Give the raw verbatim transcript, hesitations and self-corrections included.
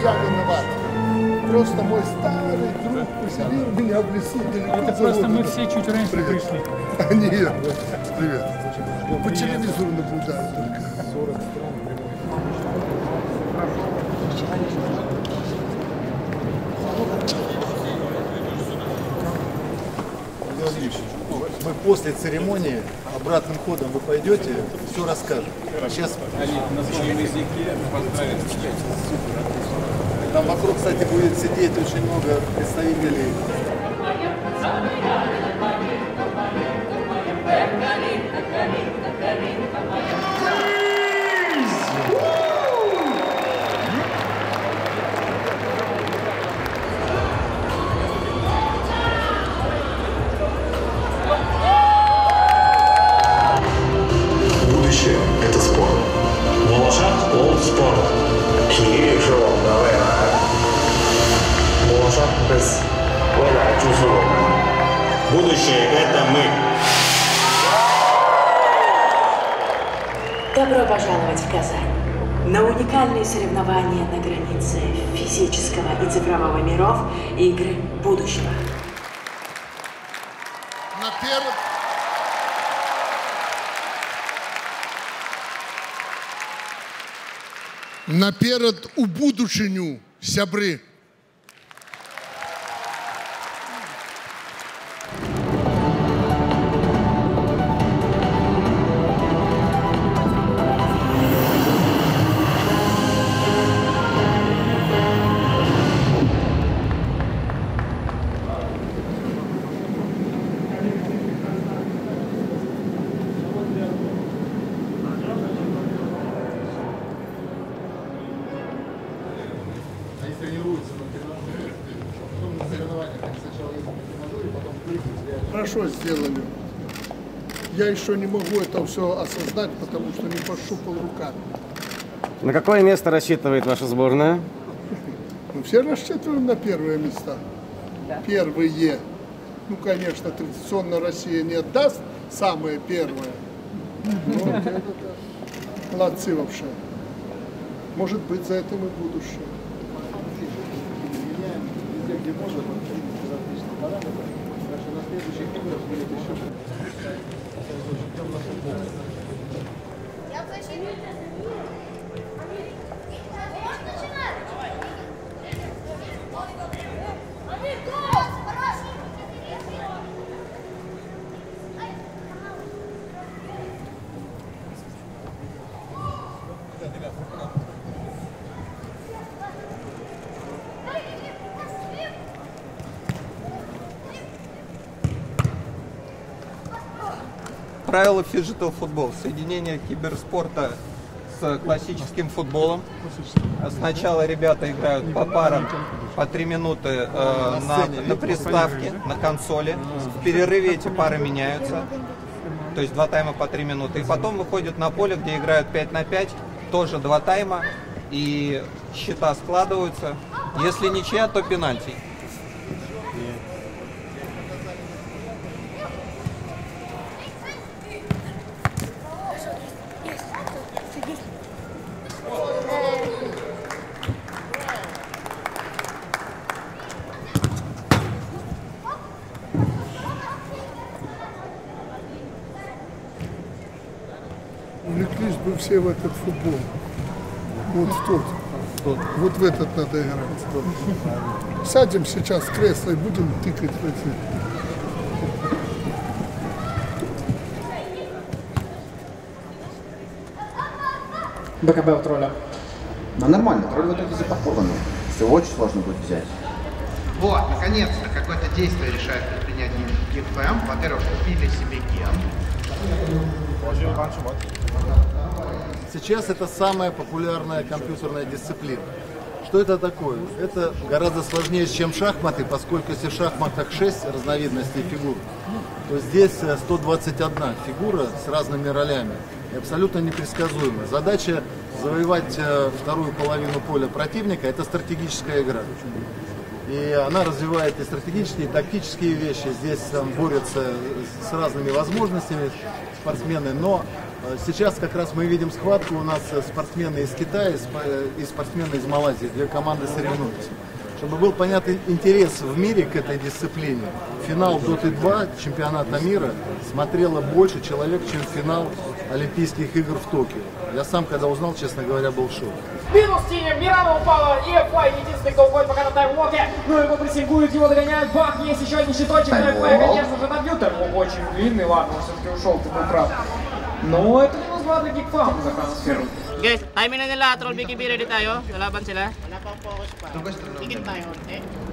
я виноват. Просто мой старый друг поселил меня в лесу далеко. Это просто мы все чуть раньше пришли. Нет, привет. По телевизору наблюдаю только. Мы после церемонии обратным ходом вы пойдете, все расскажем. Сейчас на своем языке поздравить. там вокруг, кстати, будет сидеть очень много представителей. Будущее – это спорт. 我是 Old Sport， 体育是我们的未来。 我是 This， 未来就是我们。 будущее это мы。 Добро пожаловать в Казань на уникальные соревнования на границе физического и цифрового миров и игры будущего. Наперед, наперед у будущеню, сябры. Хорошо сделали. Я еще не могу это все осознать, потому что не пощупал руками. На какое место рассчитывает ваша сборная? Мы все рассчитываем на первые места. Да. Первые. Ну, конечно, традиционно Россия не отдаст самое первое. Но это, да. Молодцы вообще. Может быть, за этим и будущее. Правила фиджитал футбол. Соединение киберспорта с классическим футболом. Сначала ребята играют по парам по три минуты э, на, на приставке, на консоли. В перерыве эти пары меняются. То есть два тайма по три минуты. И потом выходят на поле, где играют пять на пять. Тоже два тайма. И счета складываются. Если ничья, то пенальти. Увлеклись бы все в этот футбол. Вот в тот. Тот. Вот в этот надо играть. Сядем сейчас в кресло и будем тыкать в эти. БКБ у тролля. Ну нормально, тролль в итоге запакован. Всего очень сложно будет взять. Вот, наконец-то какое-то действие решает предпринять ГИФМ. Во-первых, купили себе ген. Сейчас это самая популярная компьютерная дисциплина. Что это такое? Это гораздо сложнее, чем шахматы, поскольку если в шахматах шесть разновидностей фигур, то здесь сто двадцать одна фигура с разными ролями и абсолютно непредсказуемая. Задача завоевать вторую половину поля противника – это стратегическая игра. И она развивает и стратегические, и тактические вещи. Здесь там борются с разными возможностями спортсмены, но Сейчас как раз мы видим схватку, у нас спортсмены из Китая и спортсмены из Малайзии, две команды соревнуются. Чтобы был понятен интерес в мире к этой дисциплине, финал Доты два чемпионата мира смотрело больше человек, чем финал Олимпийских игр в Токио. Я сам, когда узнал, честно говоря, был в шоке. Минус Тиме, Мирана упала, и Флай единственный, кто уходит пока на тайм-локе. Но его прессингуют, его догоняют, бах, есть еще один щиточек, но Флай, конечно же, добьют. Тайм очень длинный, ладно, он все-таки ушел, ты был прав. Но это минус два для Гигфам за трансфером. Guys, timing na nila, Troll B K B, ready tayo. Lalaban sila. С другой стороны, Tingin tayo. Eh.